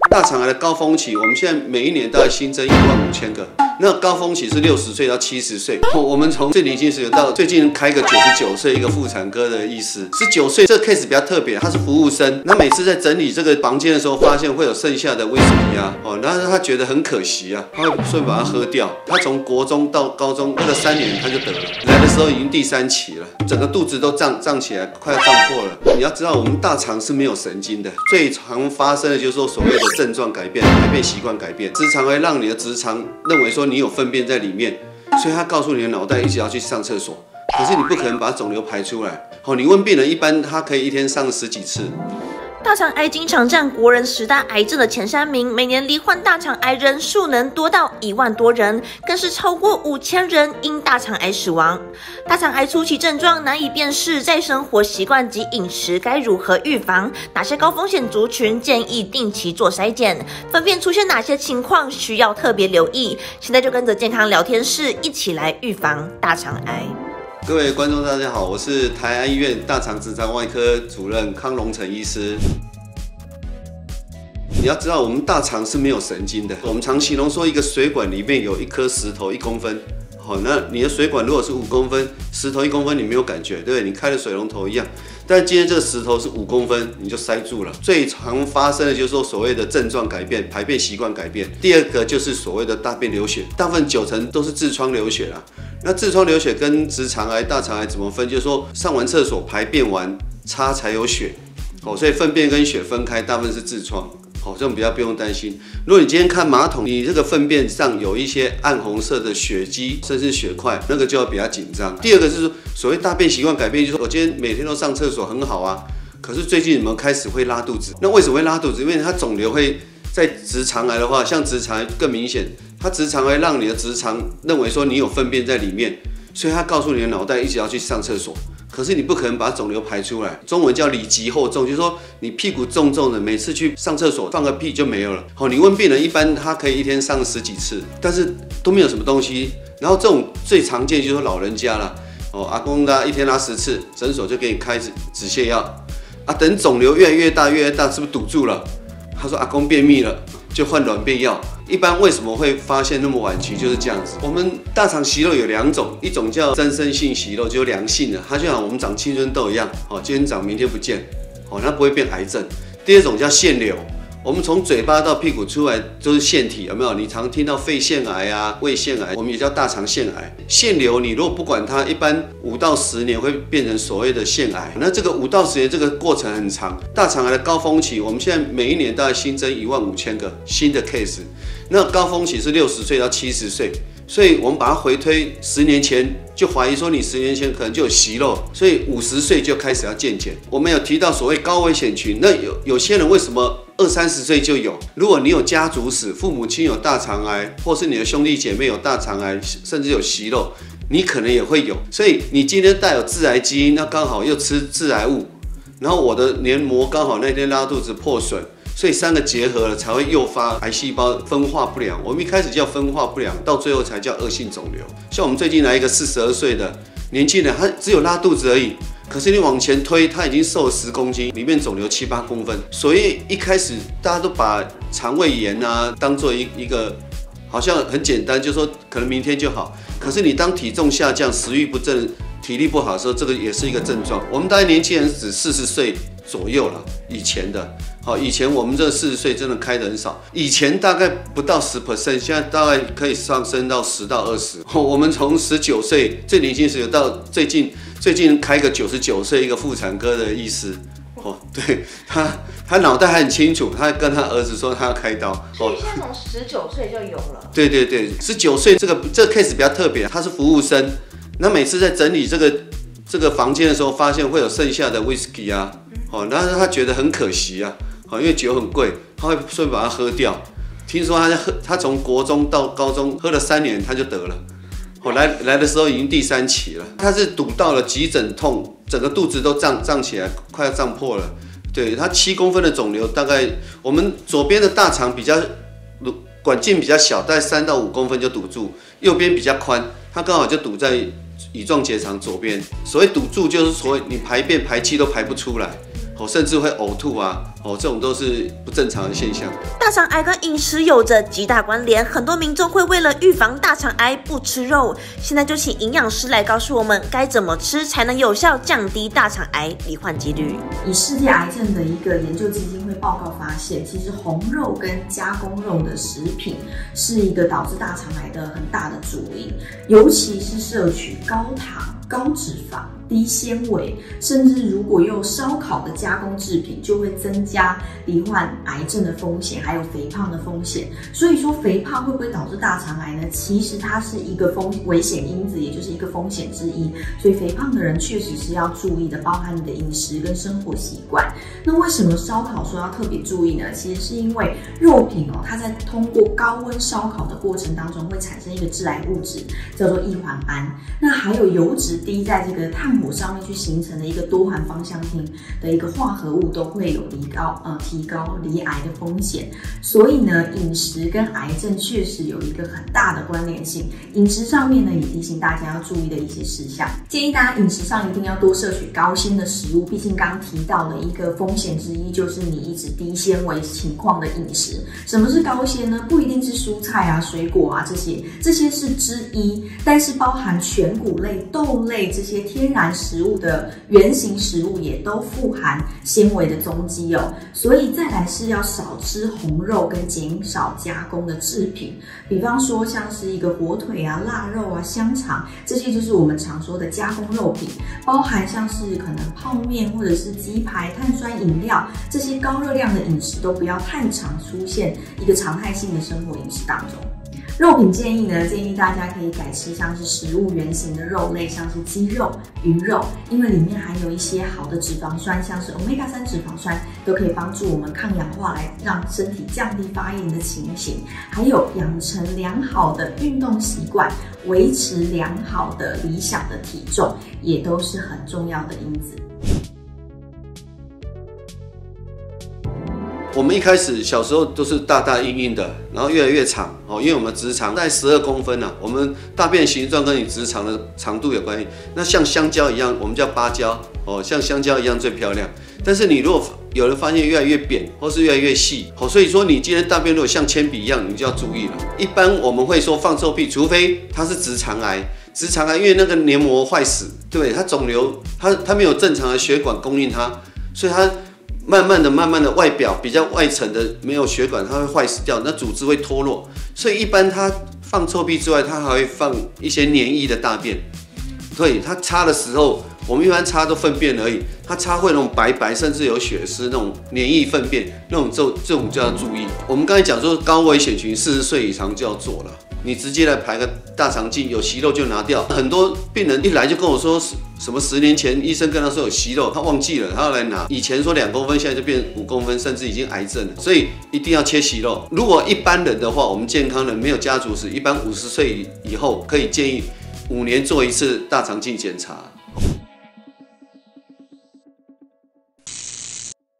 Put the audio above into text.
大肠癌的高峰期，我们现在每一年大概新增15000个。那高峰期是60岁到70岁。我们从这里已经是到最近开个99岁一个妇产科的医师，19岁这个 case 比较特别，他是服务生。那每次在整理这个房间的时候，发现会有剩下的威士忌啊，然后他觉得很可惜啊，他会顺把它喝掉。他从国中到高中喝了3年，他就得了。来的时候已经第3期了，整个肚子都胀起来，快要胀破了。你要知道，我们大肠是没有神经的，最常发生的就是说所谓的症状改变、排便习惯改变。直肠会让你的直肠认为说你有粪便在里面，所以他告诉你的脑袋一直要去上厕所，可是你不可能把肿瘤排出来。你问病人，一般他可以一天上10几次。 大肠癌经常占国人10大癌症的前3名，每年罹患大肠癌人数能多到1万多人，更是超过5000人因大肠癌死亡。大肠癌初期症状难以辨识，在生活习惯及饮食该如何预防？哪些高风险族群建议定期做筛检？分辨出现哪些情况需要特别留意？现在就跟着健康聊天室一起来预防大肠癌。 各位观众，大家好，我是台安医院大肠直肠外科主任康荣成医师。你要知道，我们大肠是没有神经的。我们常形容说，一个水管里面有一颗石头1公分。那你的水管如果是5公分，石头1公分，你没有感觉，对不对？你开的水龙头一样。但今天这个石头是5公分，你就塞住了。最常发生的就是说所谓的症状改变、排便习惯改变。第二个就是所谓的大便流血，大部分90%都是痔疮流血啦。那痔疮流血跟直肠癌、大肠癌怎么分？就是说上完厕所排便完擦才有血，所以粪便跟血分开，大部分是痔疮。这种比较不用担心。如果你今天看马桶，你这个粪便上有一些暗红色的血迹，甚至血块，那个就要比较紧张。第二个是所谓大便习惯改变，就是我今天每天都上厕所很好啊，可是最近你们开始会拉肚子。那为什么会拉肚子？因为它肿瘤会在直肠癌的话，像直肠癌更明显，它直肠会让你的直肠认为说你有粪便在里面，所以它告诉你的脑袋一直要去上厕所。可是你不可能把肿瘤排出来，中文叫里急后重，就是说你屁股重重的，每次去上厕所放个屁就没有了。你问病人，一般他可以一天上10几次，但是都没有什么东西。然后这种最常见就是老人家了，阿公一天拉10次，诊所就给你开止泻药啊。等肿瘤越来越大，是不是堵住了？他说阿公便秘了，就换软便药。一般为什么会发现那么晚期，就是这样子。我们大肠息肉有2种，一种叫增生性息肉，就是良性的，它就像我们长青春痘一样，今天长明天不见，它不会变癌症。第二种叫腺瘤，我们从嘴巴到屁股出来都是腺体，有没有？你常听到肺腺癌啊、胃腺癌，我们也叫大肠腺癌。腺瘤你如果不管它，一般5到10年会变成所谓的腺癌。那这个5到10年这个过程很长。大肠癌的高峰期，我们现在每一年大概新增15000个新的 case。那高峰期是60岁到70岁，所以我们把它回推10年前，就怀疑说你10年前可能就有息肉，所以50岁就开始要健检。我们有提到所谓高危险群，那有些人为什么20-30岁就有？如果你有家族史，父母亲有大肠癌，或是你的兄弟姐妹有大肠癌，甚至有息肉，你可能也会有。所以你今天带有致癌基因，那刚好又吃致癌物，然后我的黏膜刚好那天拉肚子破损。所以3个结合了才会诱发癌细胞分化不良。我们一开始叫分化不良，到最后才叫恶性肿瘤。像我们最近来一个42岁的年轻人，他只有拉肚子而已，可是你往前推，他已经瘦了10公斤，里面肿瘤7-8公分。所以一开始大家都把肠胃炎啊当做一个好像很简单，就说可能明天就好。可是你当体重下降、食欲不振、体力不好的时候，这个也是一个症状。我们大概年轻人只40岁左右了，以前的。以前我们这40岁真的开得很少，以前大概不到10%，现在大概可以上升到10到20%。我们从19岁最年轻时到最近开个99岁一个妇产科的医师，对他脑袋还很清楚，他跟他儿子说他要开刀。 所以现在从19岁就有了。 对，19岁这个 case 比较特别，他是服务生，那每次在整理这个房间的时候，发现会有剩下的威士忌啊，然后他觉得很可惜啊。因为酒很贵，他会顺把它喝掉。听说他从国中到高中喝了3年，他就得了。来的时候已经第3期了。他是堵到了急诊痛，整个肚子都胀起来，快要胀破了。对，他7公分的肿瘤，大概我们左边的大肠比较管径比较小，大概3到5公分就堵住，右边比较宽，它刚好就堵在乙状结肠左边。所谓堵住，就是所谓你排便排气都排不出来。 甚至会呕吐啊，这种都是不正常的现象。 大肠癌跟饮食有着极大关联，很多民众会为了预防大肠癌不吃肉。现在就请营养师来告诉我们该怎么吃才能有效降低大肠癌罹患几率。 以世界癌症的一个研究基金会报告发现，其实红肉跟加工肉的食品是一个导致大肠癌的很大的主因，尤其是摄取高糖、高脂肪、低纤维，甚至如果用烧烤的加工制品，就会增加罹患癌症的风险，还有肥胖的风险。所以说，肥胖会不会导致大肠癌呢？其实它是一个危险因子，也就是一个风险之一。所以肥胖的人确实是要注意的，包含你的饮食跟生活习惯。那为什么烧烤说要特别注意呢？其实是因为肉品它在通过高温烧烤的过程当中，会产生一个致癌物质，叫做异环胺。那还有油脂滴在这个炭火上面去形成的一个多环芳香烃的一个化合物，都会有提高罹癌的风险。所以呢，饮食跟癌症确实有一个很大的关联性。饮食上面呢，也提醒大家要注意的一些事项，建议大家饮食上一定要多摄取高纤的食物，毕竟刚刚提到的一个风险之一就是你一直低纤维情况的饮食。什么是高纤呢？不一定是蔬菜啊、水果啊这些是之一，但是包含全谷类、豆类这些天然食物的原型食物也都富含纤维的踪迹哦。所以再来是要少吃红肉跟减少加工的制品，比方说像是一个火腿啊、腊肉啊、香肠，这些就是我们常说的加工肉品，包含像是可能泡面或者是鸡排、碳酸饮料这些高热量的饮食都不要太常出现一个常态性的生活饮食当中。肉品建议大家可以改吃像是食物原型的肉类，像是鸡肉、鱼肉，因为里面含有一些好的脂肪酸，像是 Omega-3 脂肪酸，都可以帮助我们抗氧化，来让身体降低发炎的情形。还有养成良好的运动习惯，维持良好的理想的体重，也都是很重要的因子。 我们一开始小时候都是大大硬硬的，然后越来越长因为我们直肠在12公分我们大便形状跟你直肠的长度有关系。那像香蕉一样，我们叫芭蕉像香蕉一样最漂亮。但是你如果有人发现越来越扁，或是越来越细所以说你今天大便如果像铅笔一样，你就要注意了。一般我们会说放臭屁，除非它是直肠癌。直肠癌因为那个黏膜坏死，对，它肿瘤，它没有正常的血管供应它，所以它慢慢的外表比较外层的没有血管，它会坏死掉，那组织会脱落。所以一般它放臭屁之外，它还会放一些黏液的大便。对，它擦的时候，我们一般擦都粪便而已，它擦会那种白甚至有血丝那种黏液粪便，这种就要注意。我们刚才讲说高危险群40岁以上就要做了。你直接来排个大肠镜，有息肉就拿掉。很多病人一来就跟我说，什么10年前医生跟他说有息肉，他忘记了，他要来拿。以前说2公分，现在就变5公分，甚至已经癌症了。所以一定要切息肉。如果一般人的话，我们健康人没有家族史，一般50岁以后可以建议5年做一次大肠镜检查。